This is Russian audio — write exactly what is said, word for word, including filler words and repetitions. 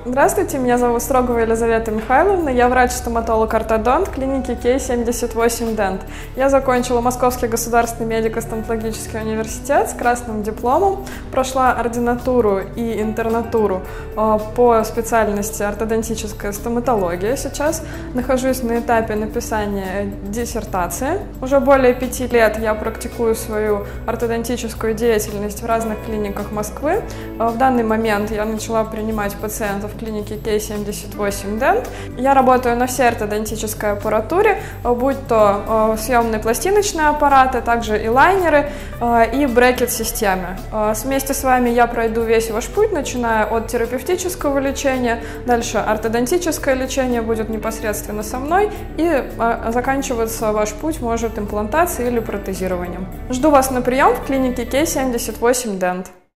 Здравствуйте, меня зовут Строгова Елизавета Михайловна, я врач-стоматолог-ортодонт клиники Кей семьдесят восемь Дент. Я закончила Московский государственный медико-стоматологический университет с красным дипломом, прошла ординатуру и интернатуру по специальности ортодонтическая стоматология. Сейчас нахожусь на этапе написания диссертации. Уже более пяти лет я практикую свою ортодонтическую деятельность в разных клиниках Москвы. В данный момент я начала принимать пациентов в клинике Кей семьдесят восемь Дент. Я работаю на всей ортодонтической аппаратуре, будь то съемные пластиночные аппараты, также и лайнеры, и брекет-системы. Вместе с вами я пройду весь ваш путь, начиная от терапевтического лечения, дальше ортодонтическое лечение будет непосредственно со мной, и заканчиваться ваш путь может имплантацией или протезированием. Жду вас на прием в клинике Кей семьдесят восемь Дент.